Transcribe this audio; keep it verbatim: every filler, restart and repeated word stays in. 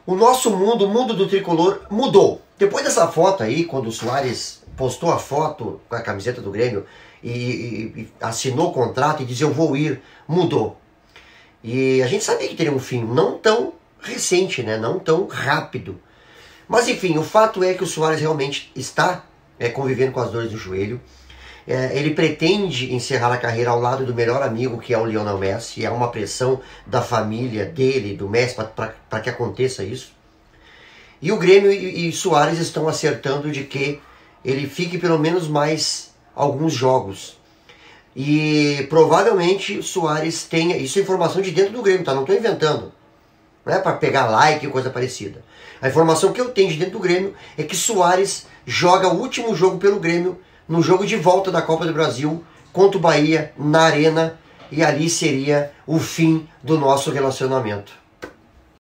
O nosso mundo, o mundo do tricolor mudou. Depois dessa foto aí, quando o Soares postou a foto com a camiseta do Grêmio e, e, e assinou o contrato e disse eu vou ir, mudou. E a gente sabia que teria um fim, não tão recente, né? Não tão rápido. Mas enfim, o fato é que o Soares realmente está é, convivendo com as dores do joelho. É, ele pretende encerrar a carreira ao lado do melhor amigo, que é o Lionel Messi. É uma pressão da família dele, do Messi, para que aconteça isso. E o Grêmio e, e Soares estão acertando de que ele fique pelo menos mais alguns jogos. E provavelmente o Soares tenha... Isso é informação de dentro do Grêmio, tá? Não estou inventando. Não é para pegar like ou coisa parecida. A informação que eu tenho de dentro do Grêmio é que Soares joga o último jogo pelo Grêmio no jogo de volta da Copa do Brasil contra o Bahia na Arena, e ali seria o fim do nosso relacionamento.